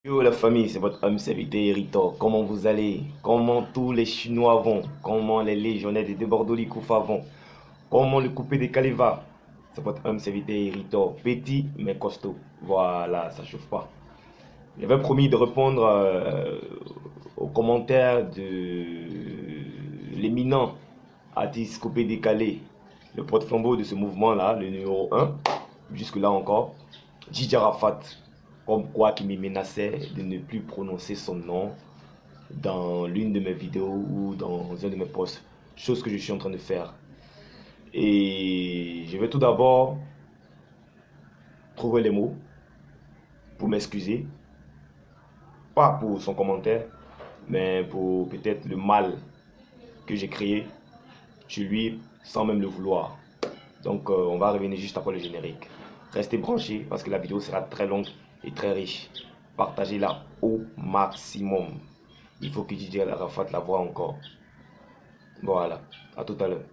Yo la famille, c'est votre homme serviteur Héritor. Comment vous allez? Comment tous les Chinois vont? Comment les légionnaires de Bordeaux Likoufa vont? Comment le coupé de va? C'est votre homme serviteur Héritor. Petit mais costaud. Voilà, ça chauffe pas. J'avais promis de répondre aux commentaires de l'éminent artiste coupé décalé, le porte-flambeau de ce mouvement-là, le numéro 1, jusque-là encore, Djidja Arafat. Comme quoi qui me menaçait de ne plus prononcer son nom dans l'une de mes vidéos ou dans un de mes posts, chose que je suis en train de faire. Et je vais tout d'abord trouver les mots pour m'excuser, pas pour son commentaire, mais pour peut-être le mal que j'ai créé chez lui sans même le vouloir. Donc on va revenir juste après le générique. Restez branchés parce que la vidéo sera très longue et très riche. Partagez-la au maximum. Il faut que Djidja Arafat la voie encore. Voilà, à tout à l'heure.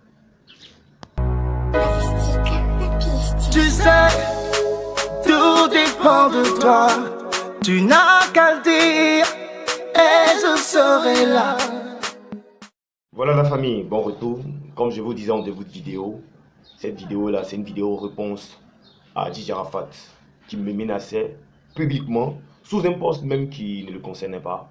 Tu sais, tout dépend de toi. Tu n'as qu'à le dire et je serai là. Voilà la famille, bon retour. Comme je vous disais en début de vidéo, cette vidéo là c'est une vidéo réponse à Djidja Arafat qui me menaçait publiquement sous un post même qui ne le concernait pas.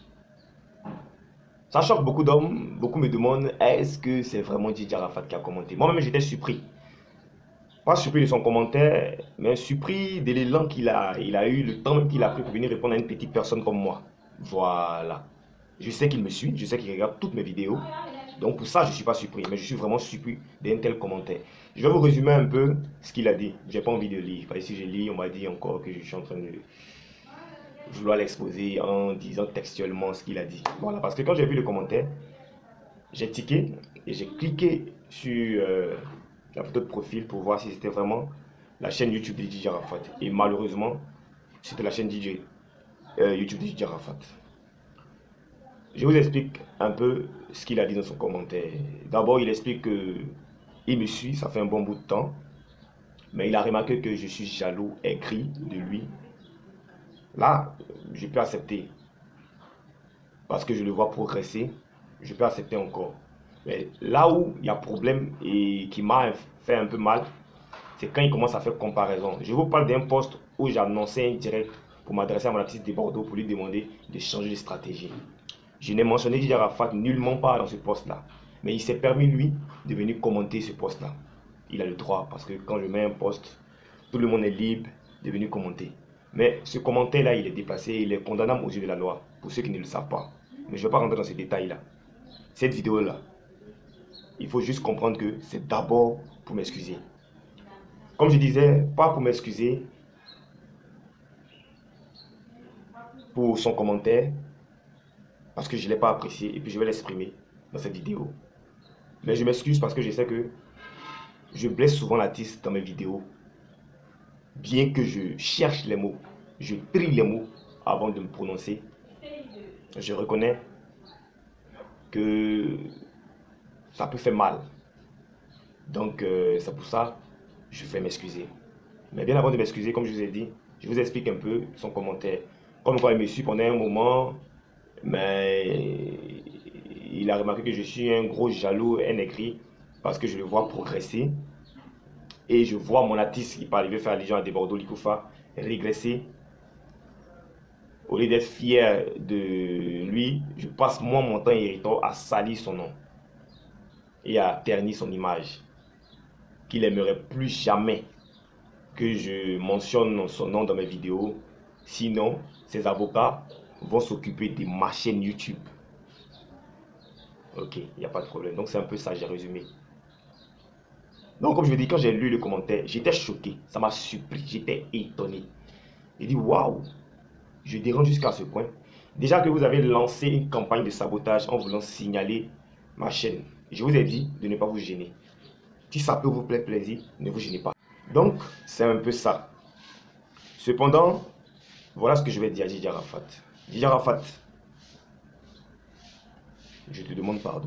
Ça choque beaucoup d'hommes, beaucoup me demandent est-ce que c'est vraiment Djidja Arafat qui a commenté. Moi-même j'étais surpris. Pas surpris de son commentaire, mais surpris de l'élan qu'il a eu, le temps même qu'il a pris pour venir répondre à une petite personne comme moi. Voilà. Je sais qu'il me suit, je sais qu'il regarde toutes mes vidéos. Donc pour ça, je ne suis pas surpris, mais je suis vraiment surpris d'un tel commentaire. Je vais vous résumer un peu ce qu'il a dit. J'ai pas envie de lire. Parce que si je lis, on m'a dit encore que je suis en train de vouloir l'exposer en disant textuellement ce qu'il a dit. Voilà, parce que quand j'ai vu le commentaire, j'ai tiqué et j'ai cliqué sur la photo de profil pour voir si c'était vraiment la chaîne YouTube de Djidja Arafat. Et malheureusement, c'était la chaîne YouTube de Djidja Arafat. Je vous explique un peu ce qu'il a dit dans son commentaire. D'abord, il explique que il me suit, ça fait un bon bout de temps. Mais il a remarqué que je suis jaloux, aigri de lui. Là, je peux accepter. Parce que je le vois progresser, je peux accepter encore. Mais là où il y a problème et qui m'a fait un peu mal, c'est quand il commence à faire comparaison. Je vous parle d'un post où j'ai annoncé un direct pour m'adresser à mon artiste de Bordeaux pour lui demander de changer de stratégie. Je n'ai mentionné Djidja Arafat nullement pas dans ce post-là. Mais il s'est permis, lui, de venir commenter ce post-là. Il a le droit, parce que quand je mets un post, tout le monde est libre de venir commenter. Mais ce commentaire-là, il est déplacé, il est condamnable aux yeux de la loi, pour ceux qui ne le savent pas. Mais je ne vais pas rentrer dans ces détails-là. Cette vidéo-là, il faut juste comprendre que c'est d'abord pour m'excuser. Comme je disais, pas pour m'excuser pour son commentaire, parce que je ne l'ai pas apprécié et puis je vais l'exprimer dans cette vidéo. Mais je m'excuse parce que je sais que je blesse souvent l'artiste dans mes vidéos. Bien que je cherche les mots, je trie les mots avant de me prononcer. Je reconnais que ça peut faire mal. Donc c'est pour ça que je vais m'excuser. Mais bien avant de m'excuser, comme je vous ai dit, je vous explique un peu son commentaire. Comme quoi il me suit pendant un moment, mais il a remarqué que je suis un gros jaloux, un aigri, parce que je le vois progresser. Et je vois mon artiste qui parle, il veut faire allusion à des Bordeaux Likoufa, régresser. Au lieu d'être fier de lui, je passe moi mon temps irritant à salir son nom et à ternir son image. Qu'il n'aimerait plus jamais que je mentionne son nom dans mes vidéos. Sinon, ses avocats vont s'occuper de ma chaîne YouTube. Ok, il n'y a pas de problème. Donc c'est un peu ça, j'ai résumé. Donc comme je vous dis, quand j'ai lu le commentaire, j'étais choqué. Ça m'a surpris, j'étais étonné. J'ai dit waouh, je dérange jusqu'à ce point. Déjà que vous avez lancé une campagne de sabotage en voulant signaler ma chaîne. Je vous ai dit de ne pas vous gêner. Si ça peut vous faire plaisir, ne vous gênez pas. Donc, c'est un peu ça. Cependant, voilà ce que je vais dire à Djidja Arafat. Djidja Arafat, je te demande pardon.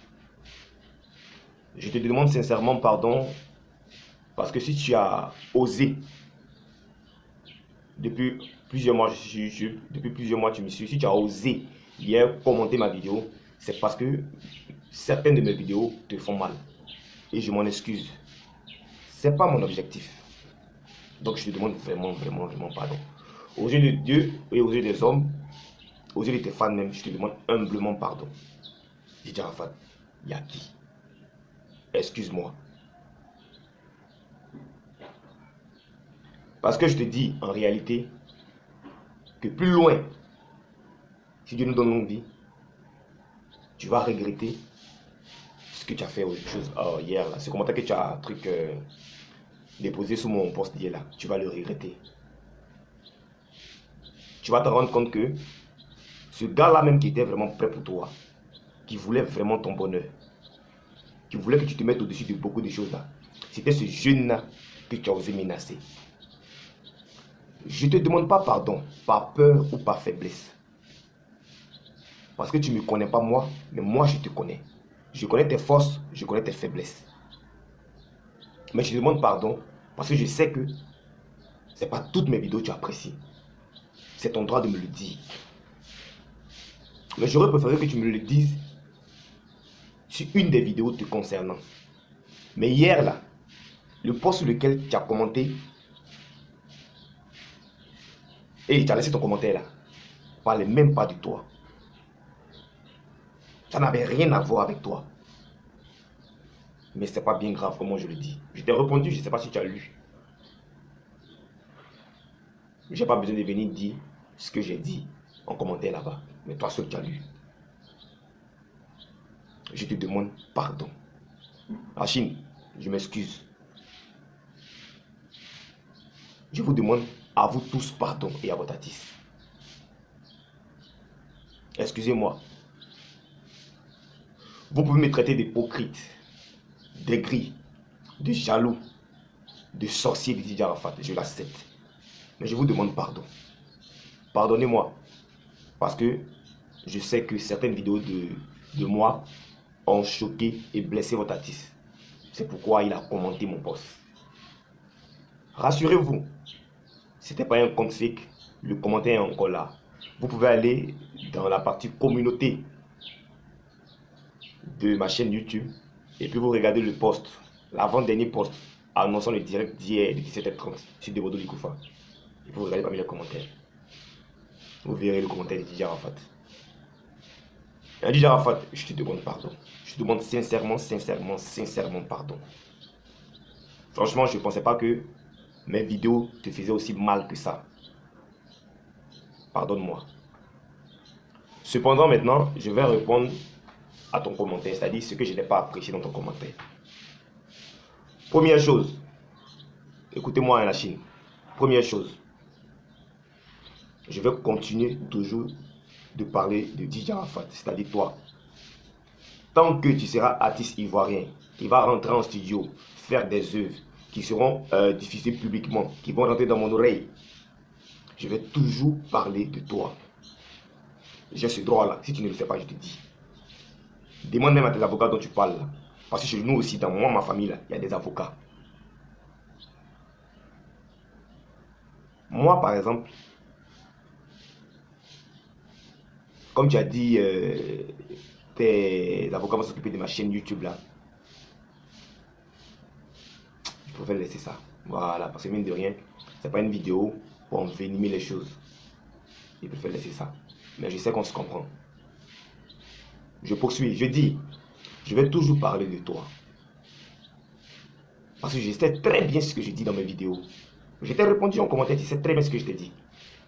Je te demande sincèrement pardon parce que si tu as osé, depuis plusieurs mois, je suis sur YouTube. Depuis plusieurs mois, tu me suis. Si tu as osé hier commenter ma vidéo, c'est parce que certaines de mes vidéos te font mal. Et je m'en excuse. Ce n'est pas mon objectif. Donc, je te demande vraiment pardon. Aux yeux de Dieu et aux yeux des hommes, aux yeux de tes fans même, je te demande humblement pardon. Didier Arafat, il y a qui? Excuse-moi. Parce que je te dis en réalité que plus loin, si Dieu nous donne longue vie, tu vas regretter ce que tu as fait hier. Là. Ce commentaire que tu as déposé sous mon post d'hier là, tu vas le regretter. Tu vas te rendre compte que ce gars-là même qui était vraiment prêt pour toi, qui voulait vraiment ton bonheur, qui voulait que tu te mettes au-dessus de beaucoup de choses là, c'était ce jeune-là que tu as osé menacer. Je ne te demande pas pardon, par peur ou par faiblesse. Parce que tu ne me connais pas moi, mais moi je te connais. Je connais tes forces, je connais tes faiblesses. Mais je te demande pardon parce que je sais que ce n'est pas toutes mes vidéos que tu apprécies. C'est ton droit de me le dire. Mais j'aurais préféré que tu me le dises sur une des vidéos te concernant. Mais hier là, le post sur lequel tu as commenté, et tu as laissé ton commentaire là, ne parlait même pas de toi. Ça n'avait rien à voir avec toi. Mais ce n'est pas bien grave, comme je le dis. Je t'ai répondu, je ne sais pas si tu as lu. Je n'ai pas besoin de venir dire ce que j'ai dit en commentaire là-bas. Mais toi seul, tu as lu. Je te demande pardon. Achille, je m'excuse. Je vous demande à vous tous pardon et à votre artiste. Excusez-moi. Vous pouvez me traiter d'hypocrite, d'aigri, de jaloux, de sorcier de Didier Arafat. Je l'accepte. Mais je vous demande pardon. Pardonnez-moi. Parce que je sais que certaines vidéos de moi ont choqué et blessé votre artiste. C'est pourquoi il a commenté mon post. Rassurez-vous, ce n'était pas un compte fake. Le commentaire est encore là. Vous pouvez aller dans la partie communauté de ma chaîne YouTube et puis vous regardez le post, l'avant-dernier post annonçant le direct d'hier de 17h30 sur Debodo Likoufa. Et vous regardez parmi les commentaires. Vous verrez le commentaire de Didier Arafat. Didier Arafat, je te demande pardon. Je te demande sincèrement pardon. Franchement, je ne pensais pas que mes vidéos te faisaient aussi mal que ça. Pardonne-moi. Cependant, maintenant, je vais répondre à ton commentaire, c'est-à-dire ce que je n'ai pas apprécié dans ton commentaire. Première chose, écoutez-moi la Chine. Première chose, je vais continuer toujours de parler de Didier Arafat, c'est-à-dire toi. Tant que tu seras artiste ivoirien, qui va rentrer en studio, faire des œuvres qui seront diffusées publiquement, qui vont rentrer dans mon oreille, je vais toujours parler de toi. J'ai ce droit-là. Si tu ne le fais pas, je te dis. Demande même à tes avocats dont tu parles là. Parce que chez nous aussi, dans moi, ma famille, là, il y a des avocats. Moi, par exemple, comme tu as dit, tes avocats vont s'occuper de ma chaîne YouTube là. Je préfère laisser ça. Voilà, parce que mine de rien, c'est pas une vidéo pour envenimer les choses. Je préfère laisser ça. Mais je sais qu'on se comprend. Je poursuis, je dis, je vais toujours parler de toi. Parce que je sais très bien ce que je dis dans mes vidéos. Je t'ai répondu en commentaire, tu sais très bien ce que je t'ai dit.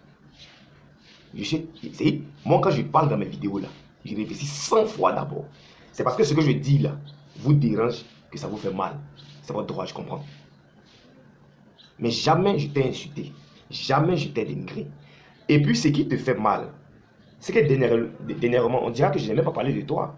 Moi, quand je parle dans mes vidéos là, je réfléchis 100 fois d'abord. C'est parce que ce que je dis là vous dérange que ça vous fait mal. C'est votre droit, je comprends. Mais jamais je t'ai insulté. Jamais je t'ai dénigré. Et puis, ce qui te fait mal, c'est que dernièrement, on dira que je n'ai même pas parlé de toi.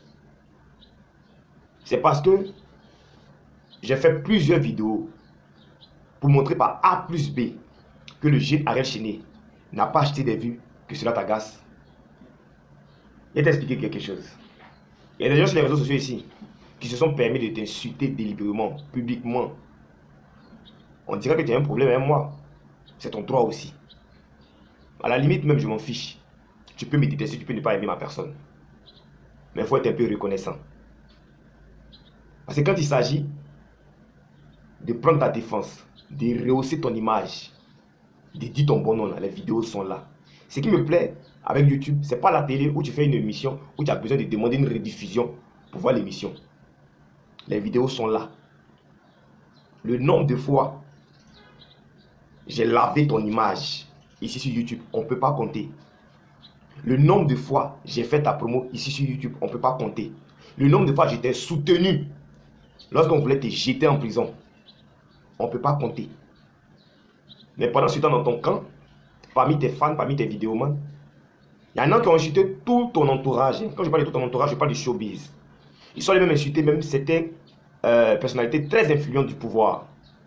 C'est parce que j'ai fait plusieurs vidéos pour montrer par A plus B que le jeune Ariel Chéné n'a pas acheté des vues, que cela t'agace. Je vais t'expliquer quelque chose. Il y a des gens sur les réseaux sociaux ici qui se sont permis de t'insulter délibérément, publiquement. On dirait que tu as un problème avec moi. C'est ton droit aussi. À la limite même, je m'en fiche. Tu peux me détester, tu peux ne pas aimer ma personne. Mais il faut être un peu reconnaissant. Parce que quand il s'agit de prendre ta défense, de rehausser ton image, de dire ton bon nom, là, les vidéos sont là. Ce qui me plaît avec YouTube, c'est pas la télé où tu fais une émission, où tu as besoin de demander une rediffusion pour voir l'émission. Les vidéos sont là. Le nombre de fois j'ai lavé ton image ici sur YouTube, on ne peut pas compter. Le nombre de fois j'ai fait ta promo ici sur YouTube, on ne peut pas compter. Le nombre de fois j'étais soutenu lorsqu'on voulait te jeter en prison, on ne peut pas compter. Mais pendant ce temps dans ton camp, parmi tes fans, parmi tes vidéomans, il y en a qui ont insulté tout ton entourage. Quand je parle de tout ton entourage, je parle du showbiz. Ils sont les mêmes insultés, même certaines personnalités très influentes du pouvoir.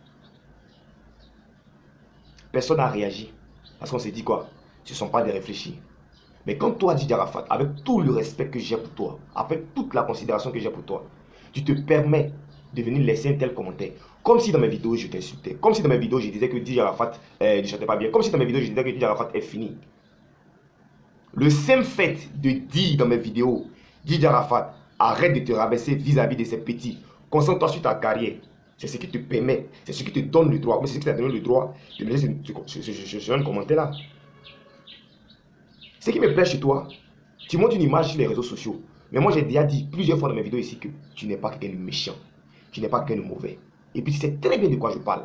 Personne n'a réagi. Parce qu'on s'est dit quoi? Ce ne sont pas des réfléchis. Mais quand toi, Didier Arafat, avec tout le respect que j'ai pour toi, avec toute la considération que j'ai pour toi, tu te permets de venir laisser un tel commentaire. Comme si dans mes vidéos, je t'insultais. Comme si dans mes vidéos, je disais que Didier Arafat ne chantait pas bien. Comme si dans mes vidéos, je disais que Didier Arafat est fini. Le simple fait de dire dans mes vidéos, Didier Arafat, arrête de te rabaisser vis-à-vis de ces petits. Concentre-toi sur ta carrière. C'est ce qui te permet, c'est ce qui te donne le droit. Mais c'est ce qui t'a donné le droit de me laisser un commentaire là. Ce qui me plaît chez toi, tu montres une image sur les réseaux sociaux. Mais moi, j'ai déjà dit plusieurs fois dans mes vidéos ici que tu n'es pas quelqu'un de méchant. Tu n'es pas quelqu'un de mauvais. Et puis, tu sais très bien de quoi je parle.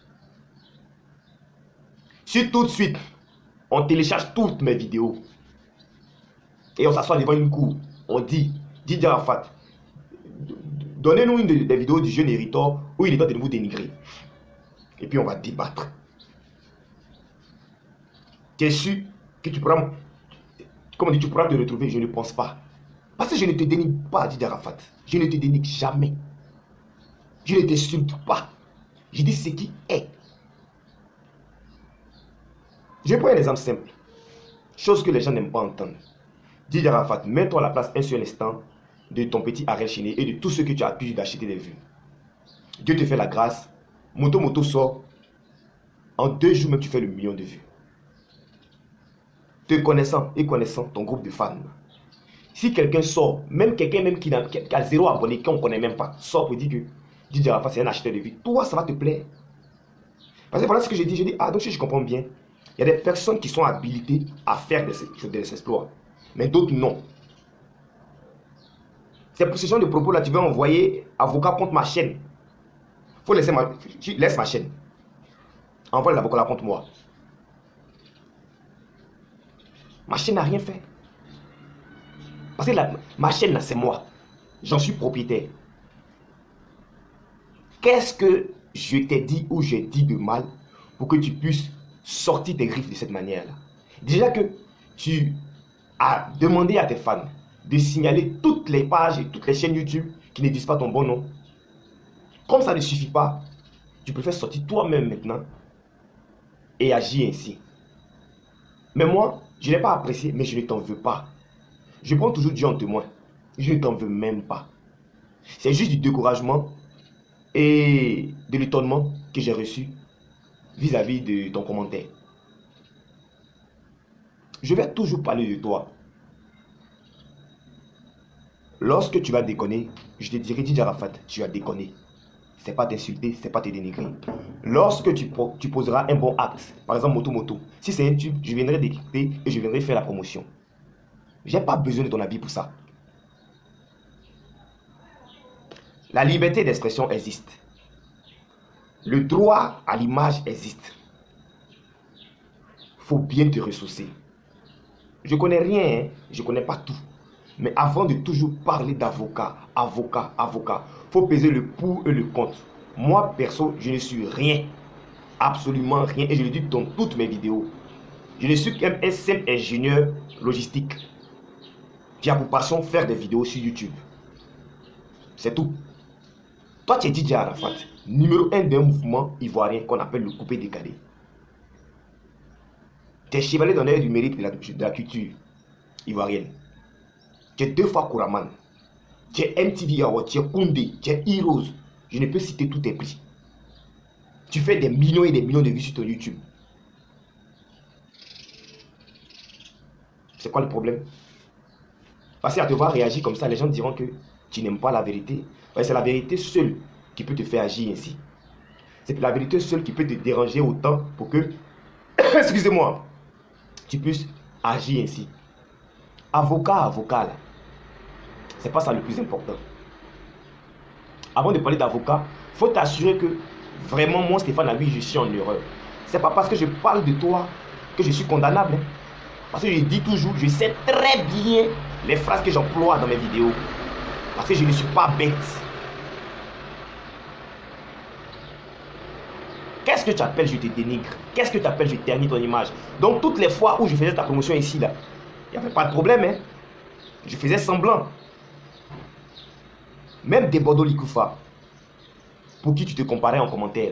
Si tout de suite, on télécharge toutes mes vidéos et on s'assoit devant une cour, on dit, Didier Arafat, donnez-nous une des vidéos du jeune Héritor où il est en train de vous dénigrer. Et puis, on va débattre. Tu es sûr que tu pourras... Comme on dit, tu pourras te retrouver? Je ne pense pas. Parce que je ne te dénigre pas, Didier Arafat. Je ne te dénigre jamais. Je ne t'insulte pas. Je dis ce qui est. Je prends un exemple simple. Chose que les gens n'aiment pas entendre. Didier Arafat, mets-toi à la place un seul instant de ton petit Ariel Chiné et de tous ceux que tu as pu d'acheter des vues. Dieu te fait la grâce. Moto sort. En 2 jours même, tu fais le million de vues. Te connaissant et connaissant ton groupe de fans. Si quelqu'un sort, même quelqu'un même qui a 0 abonné, qu'on ne connaît même pas, sort pour dire que Didier Arafat c'est un acheteur de vues, toi ça va te plaire. Parce que voilà ce que j'ai dit. Je dis, ah donc si je comprends bien, il y a des personnes qui sont habilitées à faire des exploits, mais d'autres non. C'est pour ce genre de propos là, tu vas envoyer avocat contre ma chaîne. Faut laisser laisse ma chaîne. Envoie les avocats là contre moi. Ma chaîne n'a rien fait. Parce que ma chaîne là, c'est moi. J'en suis propriétaire. Qu'est-ce que je t'ai dit ou j'ai dit de mal pour que tu puisses sortir tes griffes de cette manière-là? Déjà que tu as demandé à tes fans de signaler toutes les pages et toutes les chaînes YouTube qui ne disent pas ton bon nom. Comme ça ne suffit pas, tu préfères sortir toi-même maintenant et agir ainsi. Mais moi, je n'ai pas apprécié, mais je ne t'en veux pas. Je prends toujours Dieu en témoin. Je ne t'en veux même pas. C'est juste du découragement et de l'étonnement que j'ai reçu vis-à-vis de ton commentaire. Je vais toujours parler de toi. Lorsque tu vas déconner, je te dirai, Didier Arafat, tu as déconné. C'est pas t'insulter, c'est pas te dénigrer. Lorsque tu poseras un bon acte, par exemple moto, si c'est un tube, je viendrai décrypter et je viendrai faire la promotion. J'ai pas besoin de ton avis pour ça. La liberté d'expression existe. Le droit à l'image existe. Faut bien te ressourcer. Je connais rien, hein? Je connais pas tout. Mais avant de toujours parler d'avocat, faut peser le pour et le contre. Moi, perso, je ne suis rien. Absolument rien. Et je le dis dans toutes mes vidéos. Je ne suis qu'un simple ingénieur logistique qui a pour passion faire des vidéos sur YouTube. C'est tout. Toi, tu es Didier Arafat, numéro 1 d'un mouvement ivoirien qu'on appelle le coupé décalé. Tu es chevalier d'honneur du mérite de la culture ivoirienne. Tu es 2 fois Kouraman. Tu es MTV Award, tu es Koundé, tu es Heroes. Je ne peux citer tous tes prix. Tu fais des millions et des millions de vues sur ton YouTube. C'est quoi le problème? Parce qu'à te voir réagir comme ça, les gens diront que tu n'aimes pas la vérité. Ouais, c'est la vérité seule qui peut te faire agir ainsi. C'est la vérité seule qui peut te déranger autant pour que, excusez-moi, tu puisses agir ainsi. Avocat, là. C'est pas ça le plus important. Avant de parler d'avocat, il faut t'assurer que vraiment, moi, Stéphane Habib, je suis en erreur. C'est pas parce que je parle de toi que je suis condamnable. Hein. Parce que je dis toujours, je sais très bien les phrases que j'emploie dans mes vidéos. Parce que je ne suis pas bête. Qu'est-ce que tu appelles je te dénigre? Qu'est-ce que tu appelles je ternis ton image? Donc toutes les fois où je faisais ta promotion ici, là, il n'y avait pas de problème. Hein? Je faisais semblant. Même des Bordeaux Likoufa, pour qui tu te comparais en commentaire,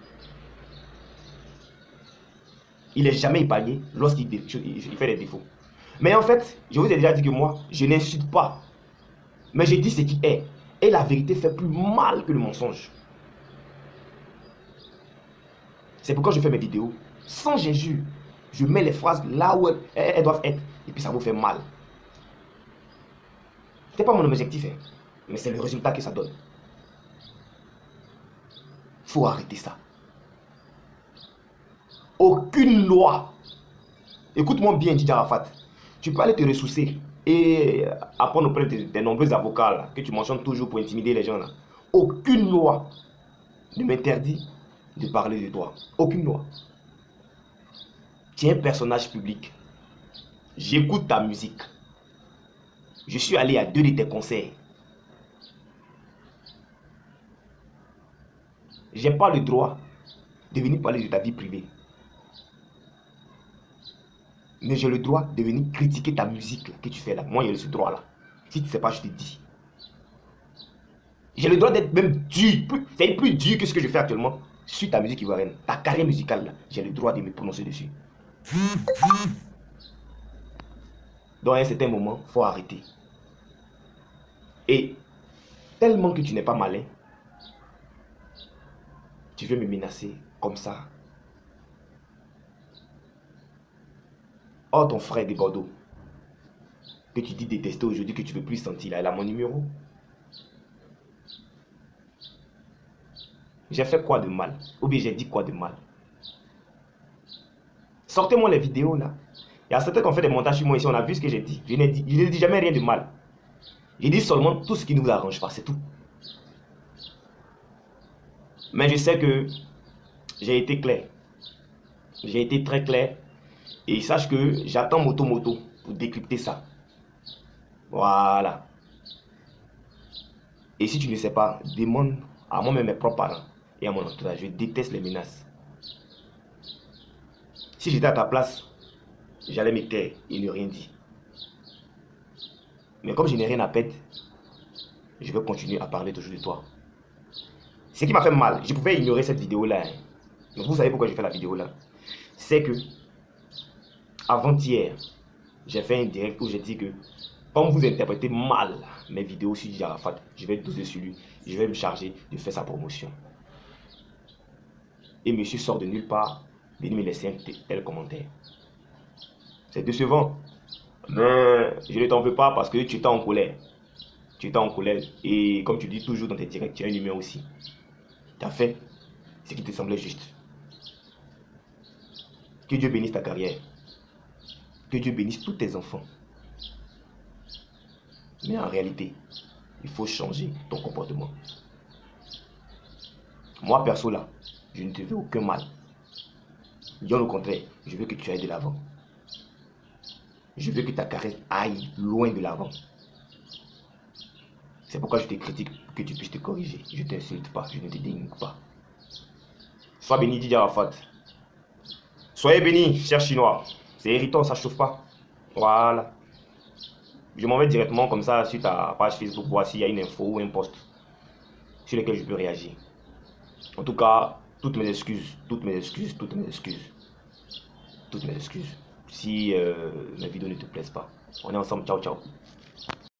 il n'est jamais épargné lorsqu'il fait des défauts. Mais en fait, je vous ai déjà dit que moi, je n'insulte pas. Mais je dis ce qui est. Et la vérité fait plus mal que le mensonge. C'est pourquoi je fais mes vidéos sans injure. Je mets les phrases là où elles doivent être. Et puis ça vous fait mal. Ce n'est pas mon objectif, hein, mais c'est le résultat que ça donne. Il faut arrêter ça. Aucune loi. Écoute-moi bien, Didier Arafat. Tu peux aller te ressourcer et apprendre auprès des nombreux avocats là, que tu mentionnes toujours pour intimider les gens. Là. Aucune loi ne m'interdit de parler de toi. Aucune loi. Tu es un personnage public. J'écoute ta musique. Je suis allé à 2 de tes concerts. Je n'ai pas le droit de venir parler de ta vie privée. Mais j'ai le droit de venir critiquer ta musique là, que tu fais là. Moi, j'ai ce droit là. Si tu ne sais pas, je te dis. J'ai le droit d'être même dur. C'est plus dur que ce que je fais actuellement sur ta musique ivoirienne. Ta carrière musicale là. J'ai le droit de me prononcer dessus. Donc à un certain moment, il faut arrêter. Et tellement que tu n'es pas malin, tu veux me menacer comme ça. Oh, ton frère de Bordeaux, que tu dis détester aujourd'hui, que tu ne veux plus sentir, là, il a mon numéro. J'ai fait quoi de mal? Ou bien j'ai dit quoi de mal? Sortez-moi les vidéos là. Il y a certains qui ont fait des montages sur moi ici, on a vu ce que j'ai dit. Je ne dis jamais rien de mal. Je dis seulement tout ce qui ne vous arrange pas, c'est tout. Mais je sais que j'ai été clair. J'ai été très clair. Et sache que j'attends Moto pour décrypter ça. Voilà. Et si tu ne sais pas, demande à moi-même mes propres parents et à mon entourage. Je déteste les menaces. Si j'étais à ta place, j'allais me taire et ne rien dire. Mais comme je n'ai rien à perdre, je vais continuer à parler toujours de toi. Ce qui m'a fait mal, je pouvais ignorer cette vidéo-là. Hein. Donc vous savez pourquoi j'ai fait la vidéo-là. C'est que, avant-hier, j'ai fait un direct où j'ai dit que, comme vous interprétez mal mes vidéos sur Didier Arafat, je vais doser sur lui. Je vais me charger de faire sa promotion. Et monsieur sort de nulle part, venir me laisser un tel commentaire. C'est décevant. Mais je ne t'en veux pas parce que tu étais en colère. Tu étais en colère. Et comme tu dis toujours dans tes directs, tu as un humain aussi. Tu as fait ce qui te semblait juste. Que Dieu bénisse ta carrière. Que Dieu bénisse tous tes enfants. Mais en réalité, il faut changer ton comportement. Moi, perso, là, je ne te veux aucun mal. Bien au contraire, je veux que tu ailles de l'avant. Je veux que ta carrière aille loin de l'avant. C'est pourquoi je te critique, pour que tu puisses te corriger. Je ne t'insulte pas, je ne te dénigre pas. Sois béni, Didier Arafat. Soyez béni, cher Chinois. C'est irritant, ça ne chauffe pas. Voilà. Je m'en vais directement comme ça sur ta page Facebook, voir s'il y a une info ou un post sur lequel je peux réagir. En tout cas, toutes mes excuses, toutes mes excuses, toutes mes excuses. Toutes mes excuses. Si mes vidéos ne te plaisent pas. On est ensemble, ciao, ciao.